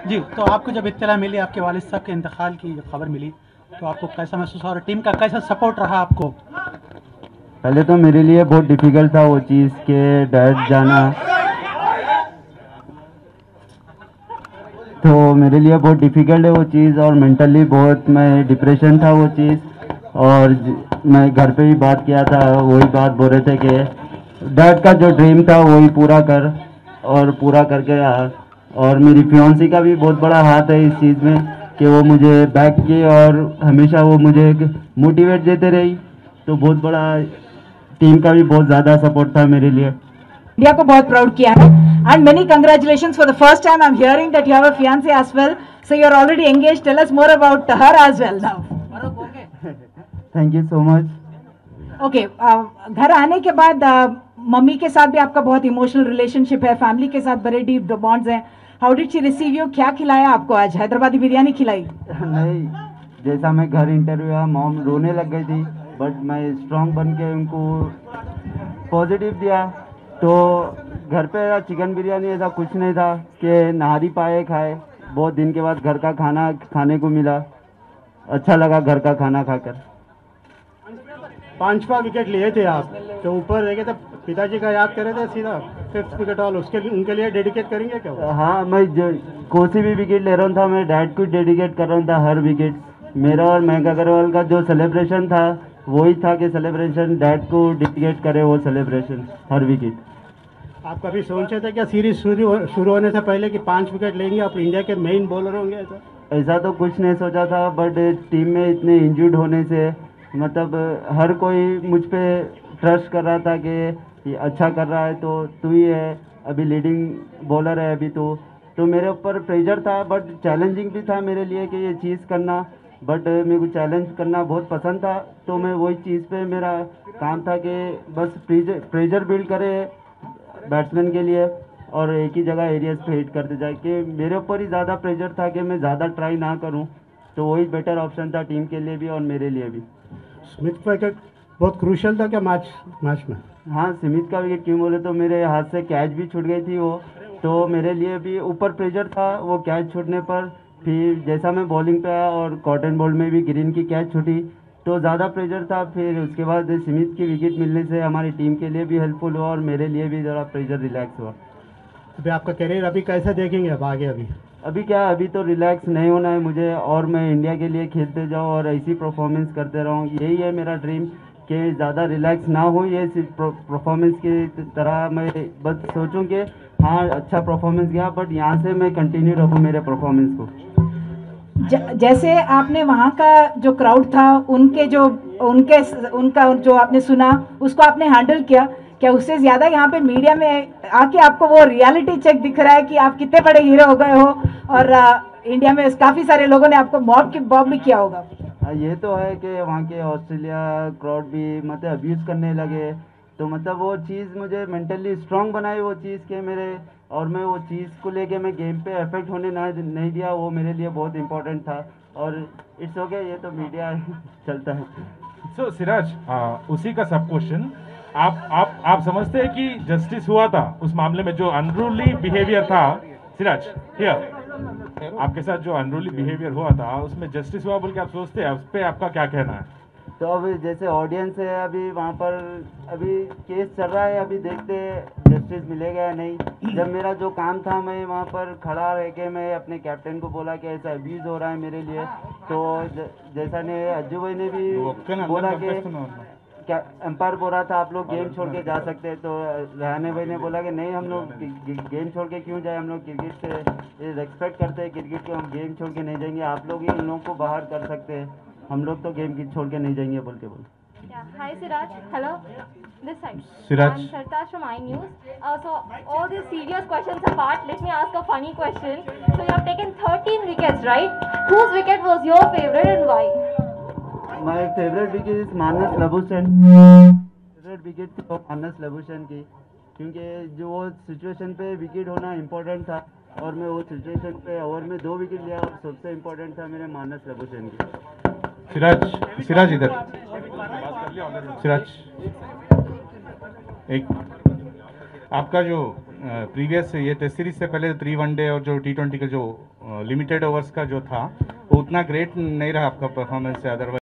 जी, तो आपको जब इत्तला मिली आपके वालिद साहब के इंतकाल की खबर मिली, तो आपको कैसा महसूस हुआ और टीम का कैसा सपोर्ट रहा आपको? पहले तो मेरे लिए बहुत डिफ़िकल्ट था वो चीज़ के डैड जाना, तो मेरे लिए बहुत डिफ़िकल्ट है वो चीज़ और मेंटली बहुत मैं डिप्रेशन था वो चीज़। और मैं घर पे भी बात किया था, वही बात बोल रहे थे कि डैड का जो ड्रीम था वही पूरा कर, और पूरा करके आ। और मेरी फियांसी का भी बहुत बड़ा हाथ है इस चीज़ में कि वो मुझे बैक की और हमेशा वो मुझे मोटिवेट देते रही। तो बहुत बड़ा टीम का भी बहुत ज़्यादा सपोर्ट था मेरे लिए। इंडिया को बहुत प्राउड किया है and many congratulations for the first time I am hearing that you have a fiancee as well, so you are already engaged. Tell us more about her as well now. Thank you so much. Okay, घर आने के बाद mummy के साथ भी आपका बहुत emotional relationship है, फैमिली के साथ बड़े डीप बॉन्ड्स हैं। How did she receive you? क्या खिलाया आपको आज? हैदराबादी बिरयानी खिलाई? नहीं, जैसा मैं घर इंटरव्यू हुआ मॉम रोने लग गई थी, बट मैं स्ट्रांग बन के उनको पॉजिटिव दिया। तो घर पे चिकन बिरयानी ऐसा कुछ नहीं था कि नहारी पाए खाए। बहुत दिन के बाद घर का खाना खाने को मिला, अच्छा लगा घर का खाना खाकर। 5वां विकेट लिए थे आप, तो ऊपर देखे थे पिताजी का याद कर रहे थे सीधा 5th विकेट ऑल, उसके लिए उनके लिए डेडिकेट करेंगे क्या? हाँ, मैं जो कोई सी भी विकेट ले रहा था मैं डैड को डेडिकेट कर रहा था हर विकेट। मेरा और मयंक अग्रवाल का जो सेलिब्रेशन था वही था कि सेलिब्रेशन डैड को डेडिकेट करे, वो सेलिब्रेशन हर विकेट। आप कभी सोचे थे क्या सीरीज शुरू होने से पहले कि 5 विकेट लेंगे आप इंडिया के मेन बॉलर होंगे ऐसा? ऐसा तो कुछ नहीं सोचा था, बट टीम में इतने इंजर्ड होने से मतलब हर कोई मुझ पे ट्रस्ट कर रहा था कि ये अच्छा कर रहा है, तो तू ही है अभी लीडिंग बॉलर है अभी तो मेरे ऊपर प्रेशर था, बट चैलेंजिंग भी था मेरे लिए कि ये चीज़ करना। बट मेरे को चैलेंज करना बहुत पसंद था, तो मैं वही चीज़ पे मेरा काम था कि बस प्रेशर बिल्ड करे बैट्समैन के लिए और एक ही जगह एरियाज पे हिट करते जाए। कि मेरे ऊपर ही ज़्यादा प्रेशर था कि मैं ज़्यादा ट्राई ना करूं, तो वही बेटर ऑप्शन था टीम के लिए भी और मेरे लिए भी। स्मिथ का विकेट बहुत क्रूशियल था क्या मैच में? हाँ, स्मिथ का विकेट क्यों बोले तो मेरे हाथ से कैच भी छूट गई थी वो, तो मेरे लिए भी ऊपर प्रेशर था वो कैच छूटने पर। फिर जैसा मैं बॉलिंग पे आया और कॉटन बॉल में भी ग्रीन की कैच छूटी, तो ज़्यादा प्रेशर था। फिर उसके बाद स्मिथ की विकेट मिलने से हमारी टीम के लिए भी हेल्पफुल हुआ और मेरे लिए भी ज़रा प्रेशर रिलैक्स हुआ। अभी आपका करियर अभी कैसे देखेंगे अब आगे? अभी क्या, अभी तो रिलैक्स नहीं होना है मुझे, और मैं इंडिया के लिए खेलते जाऊँ और ऐसी परफॉर्मेंस करते रहूँ, यही है मेरा ड्रीम। कि ज़्यादा रिलैक्स ना हो, ये सिर्फ परफॉर्मेंस की तरह मैं बस सोचूं कि हाँ अच्छा परफॉर्मेंस गया, बट यहाँ से मैं कंटिन्यू रखूँ मेरे परफॉर्मेंस को। जैसे आपने वहाँ का जो क्राउड था उनका जो आपने सुना उसको आपने हैंडल किया, क्या उससे ज्यादा यहाँ पे मीडिया में आके आपको वो रियलिटी चेक दिख रहा है कि आप कितने बड़े हीरो हो गए हो? और इंडिया में काफी सारे लोगों ने आपको मॉब भी किया होगा। ये तो है कि वहाँ के ऑस्ट्रेलिया क्राउड भी मतलब अब्यूज़ करने लगे, तो मतलब वो चीज़ मुझे मेंटली स्ट्रांग बनाई वो चीज़ के मेरे, और मैं वो चीज़ को लेके मैं गेम पे अफेक्ट होने ना नहीं दिया, वो मेरे लिए बहुत इंपॉर्टेंट था। और इट्स ओके, ये तो मीडिया चलता है। सो सिराज, उसी का सब क्वेश्चन, आप समझते हैं कि जस्टिस हुआ था उस मामले में जो अनरूली बिहेवियर था? सिराज हियर, आपके साथ जो अनरूली बिहेवियर हुआ था उसमें जस्टिस हुआ बोल के आप सोचते हैं? उस पर आपका क्या कहना है? तो अभी जैसे ऑडियंस है अभी वहाँ पर, अभी केस चल रहा है, अभी देखते जस्टिस मिलेगा या नहीं। जब मेरा जो काम था मैं वहाँ पर खड़ा रह के मैं अपने कैप्टन को बोला कि ऐसा अब्यूज़ हो रहा है मेरे लिए, तो जैसा ने अज्जू भाई ने भी बोला कि क्या एम्पायर बोल रहा था आप लोग गेम छोड़ के जा सकते हैं, तो रहाने भाई ने बोला कि नहीं हम लोग गेम छोड़ के क्यों जाए, हम लोग क्रिकेट से रेस्पेक्ट करते हैं क्रिकेट को, हम गेम छोड़ के नहीं जाएंगे, आप लोग ही उन लोगों को बाहर कर सकते हैं, हम लोग तो गेम छोड़ के नहीं जाएंगे बोल के बोल। Hi Siraj, hello. This side. Siraj. I'm Sartaj from iNews. So all these serious questions apart, let me ask a funny question. So you have taken 13 wickets, right? Whose wicket was your favorite and why? My favourite wicket is Marnus Labuschagne. Favourite wicket थी वो मानस लबुशन की, क्योंकि जो वो situation पे wicket होना important था, और मैं वो सिचुएशन पे ओवर में 2 विकेट लिया, और सबसे इम्पोर्टेंट था मेरे मानस लबुशन की। सिराज इधर, सिराज एक आपका जो प्रीवियस ये टेस्ट सीरीज से पहले 3 वनडे और जो T20 का जो लिमिटेड ओवर्स का जो था वो उतना ग्रेट नहीं रहा आपका परफॉर्मेंस से, अदरवाइज